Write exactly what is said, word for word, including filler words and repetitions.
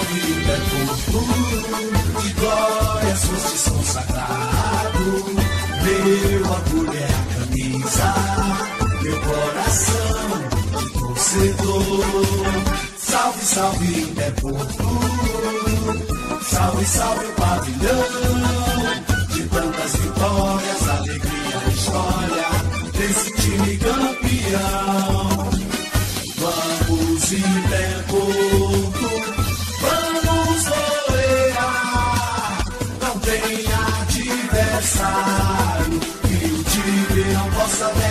Interporto, de glórias fostes consagrado. Meu orgulho é a camisa, meu coração de torcedor. Salve, salve Interporto, salve, salve o pavilhão. De tantas vitórias, alegria, história desse time campeão. Vamos Interporto, vamos golear. Não tem adversário que o time não possa vencer.